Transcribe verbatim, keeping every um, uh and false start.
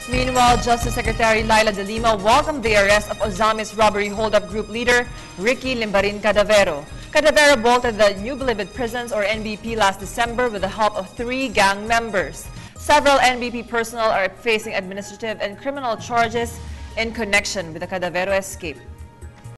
Meanwhile, Justice Secretary Laila de Lima welcomed the arrest of Ozamis robbery holdup group leader Ricky Limbarin Cadavero. Cadavero bolted the New Bilibid prisons or N B P last December with the help of three gang members. Several N B P personnel are facing administrative and criminal charges in connection with the Cadavero escape.